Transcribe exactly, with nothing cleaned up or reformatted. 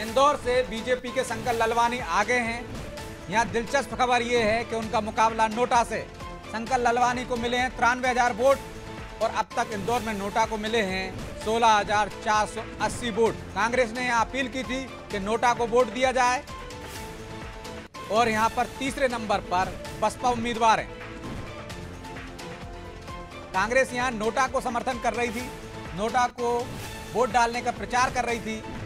इंदौर से बीजेपी के शंकर ललवानी आगे हैं। यहाँ दिलचस्प खबर ये है कि उनका मुकाबला नोटा से। शंकर ललवानी को मिले हैं तिरानवे हजार वोट और अब तक इंदौर में नोटा को मिले हैं सोलह हजार चार सौ अस्सी वोट। कांग्रेस ने यहाँ अपील की थी कि नोटा को वोट दिया जाए और यहाँ पर तीसरे नंबर पर बसपा उम्मीदवार हैं। कांग्रेस यहाँ नोटा को समर्थन कर रही थी, नोटा को वोट डालने का प्रचार कर रही थी।